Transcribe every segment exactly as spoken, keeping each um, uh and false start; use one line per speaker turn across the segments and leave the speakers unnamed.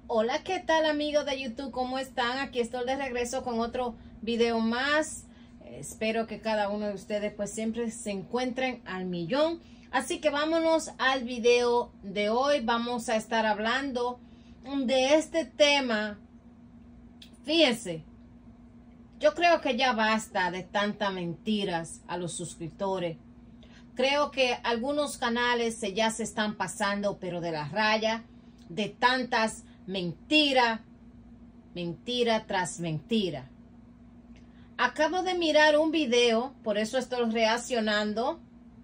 Hola, ¿qué tal amigos de YouTube? ¿Cómo están? Aquí estoy de regreso con otro video más. Eh, espero que cada uno de ustedes pues siempre se encuentren al millón. Así que vámonos al video de hoy. Vamos a estar hablando de este tema. Fíjense, yo creo que ya basta de tantas mentiras a los suscriptores. Creo que algunos canales se ya se están pasando, pero de la raya, de tantas mentiras, mentira tras mentira. Acabo de mirar un video, por eso estoy reaccionando,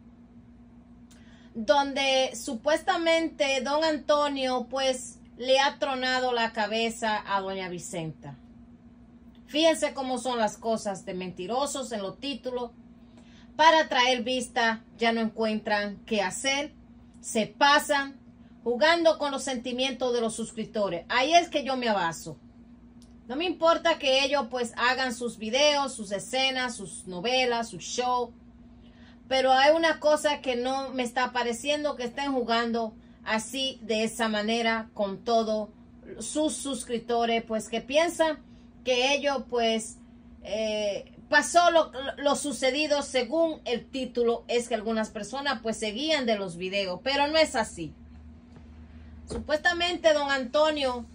donde supuestamente don Antonio pues le ha tronado la cabeza a doña Vicenta. Fíjense cómo son las cosas de mentirosos en los títulos. Para traer vista ya no encuentran qué hacer, se pasan jugando con los sentimientos de los suscriptores. Ahí es que yo me abaso. No me importa que ellos pues hagan sus videos, sus escenas, sus novelas, sus shows. Pero hay una cosa que no me está pareciendo, que estén jugando así, de esa manera, con todos sus suscriptores, pues que piensan que ellos pues eh, pasó lo, lo sucedido según el título. Es que algunas personas pues se guían de los videos, pero no es así. Supuestamente don Antonio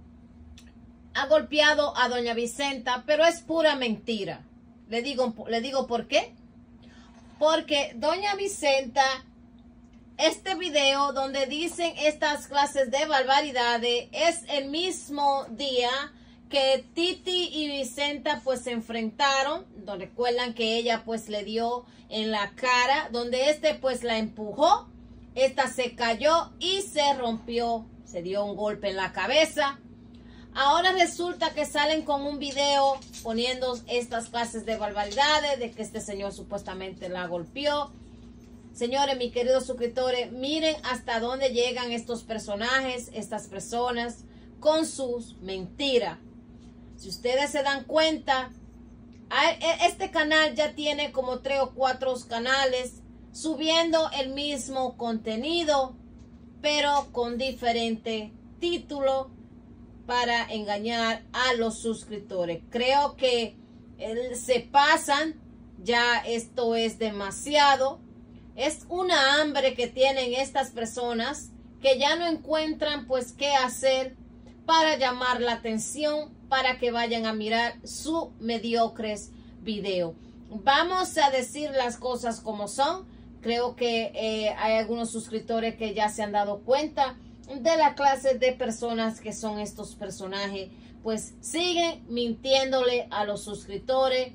ha golpeado a doña Vicenta, pero es pura mentira. Le digo, le digo por qué. Porque doña Vicenta, este video donde dicen estas clases de barbaridades, es el mismo día que Titi y Vicenta pues se enfrentaron. Donde recuerdan que ella pues le dio en la cara, donde este pues la empujó. Esta se cayó y se rompió, se dio un golpe en la cabeza. Ahora resulta que salen con un video poniendo estas clases de barbaridades, de que este señor supuestamente la golpeó. Señores, mis queridos suscriptores, miren hasta dónde llegan estos personajes, estas personas, con sus mentiras. Si ustedes se dan cuenta, este canal ya tiene como tres o cuatro canales subiendo el mismo contenido, pero con diferente título para engañar a los suscriptores. Creo que eh, se pasan, ya esto es demasiado. Es una hambre que tienen estas personas que ya no encuentran pues qué hacer para llamar la atención, para que vayan a mirar su mediocres video. Vamos a decir las cosas como son. Creo que eh, hay algunos suscriptores que ya se han dado cuenta de la clase de personas que son estos personajes. Pues siguen mintiéndole a los suscriptores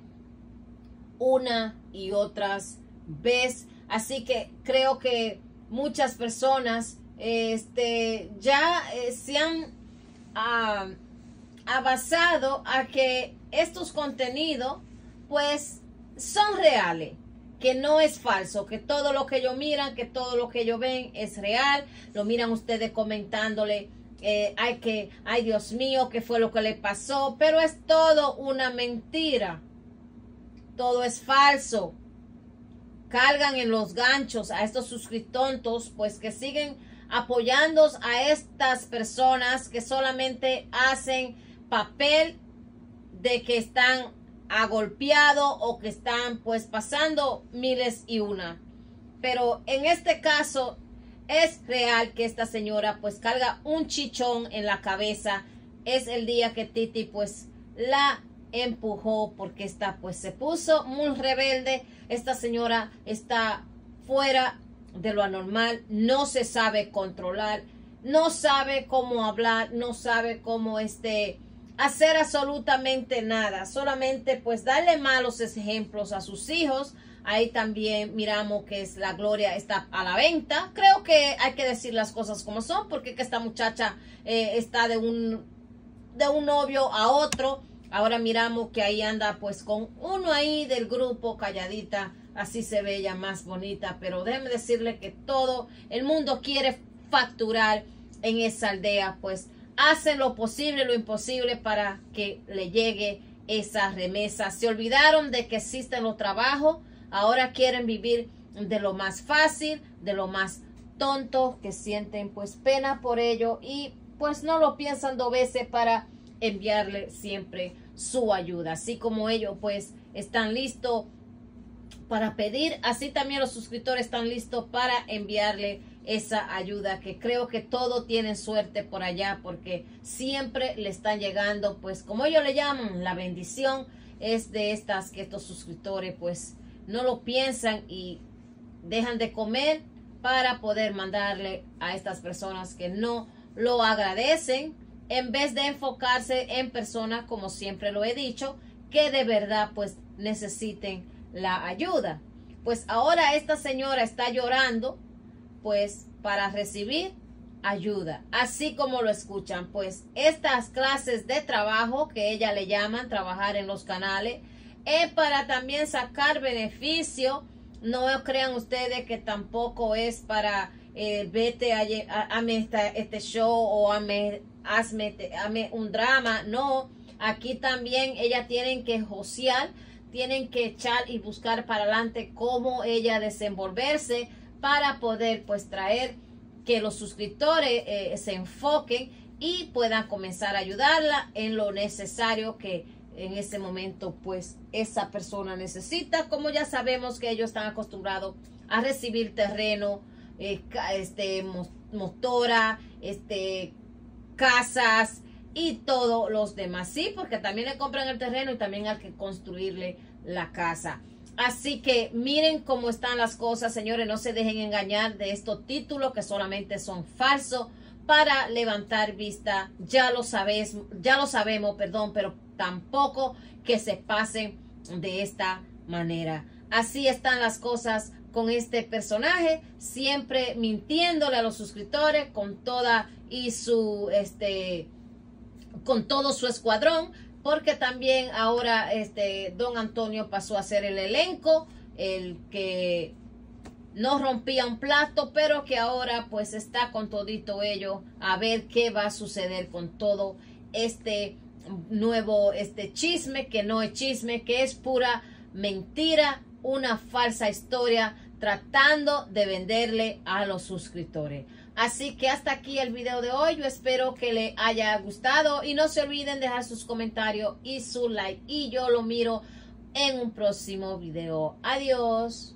una y otras veces. Así que creo que muchas personas este, ya eh, se han ah, basado a que estos contenidos pues son reales, que no es falso, que todo lo que ellos miran, que todo lo que ellos ven es real. Lo miran ustedes comentándole, eh, ay, que, ay Dios mío, qué fue lo que le pasó, pero es todo una mentira, todo es falso. Cargan en los ganchos a estos suscriptores, pues que siguen apoyando a estas personas que solamente hacen papel de que están agolpeado o que están pues pasando miles y una. Pero en este caso es real que esta señora pues carga un chichón en la cabeza. Es el día que Titi pues la empujó, porque esta pues se puso muy rebelde. Esta señora está fuera de lo anormal, no se sabe controlar, no sabe cómo hablar, no sabe cómo este hacer absolutamente nada, solamente pues darle malos ejemplos a sus hijos. Ahí también miramos que es la Gloria está a la venta. Creo que hay que decir las cosas como son, porque que esta muchacha eh, está de un de un novio a otro. Ahora miramos que ahí anda pues con uno ahí del grupo, calladita, así se ve ella más bonita. Pero déjeme decirle que todo el mundo quiere facturar en esa aldea, pues hacen lo posible, lo imposible para que le llegue esa remesa. Se olvidaron de que existen los trabajos. Ahora quieren vivir de lo más fácil, de lo más tonto, que sienten pues pena por ello y pues no lo piensan dos veces para enviarle siempre su ayuda. Así como ellos pues están listos para pedir, así también los suscriptores están listos para enviarle esa ayuda, que creo que todos tienen suerte por allá, porque siempre le están llegando, pues como ellos le llaman, la bendición es de estas que estos suscriptores pues no lo piensan y dejan de comer para poder mandarle a estas personas que no lo agradecen, en vez de enfocarse en personas, como siempre lo he dicho, que de verdad pues necesiten la ayuda. Pues ahora esta señora está llorando pues para recibir ayuda, así como lo escuchan. Pues estas clases de trabajo que ella le llaman trabajar en los canales es para también sacar beneficio. No crean ustedes que tampoco es para eh, vete a, a, a esta, este show o hazme, hazme, hazme un drama. No, aquí también ellas tienen que josear, tienen que echar y buscar para adelante cómo ella desenvolverse para poder pues traer que los suscriptores eh, se enfoquen y puedan comenzar a ayudarla en lo necesario que en ese momento pues esa persona necesita. Como ya sabemos que ellos están acostumbrados a recibir terreno, eh, este motora, este casas y todos los demás, sí, porque también le compran el terreno y también hay que construirle la casa. Así que miren cómo están las cosas, señores. No se dejen engañar de estos títulos que solamente son falsos para levantar vista. Ya lo sabes, ya lo sabemos, perdón, pero tampoco que se pasen de esta manera. Así están las cosas con este personaje, siempre mintiéndole a los suscriptores con toda y su este con todo su escuadrón, porque también ahora este don Antonio pasó a ser el elenco, el que no rompía un plato, pero que ahora pues está con todito ello a ver qué va a suceder con todo este nuevo este chisme, que no es chisme, que es pura mentira, una falsa historia tratando de venderle a los suscriptores. Así que hasta aquí el video de hoy. Yo espero que le haya gustado y no se olviden dejar sus comentarios y su like, y yo lo miro en un próximo video. Adiós.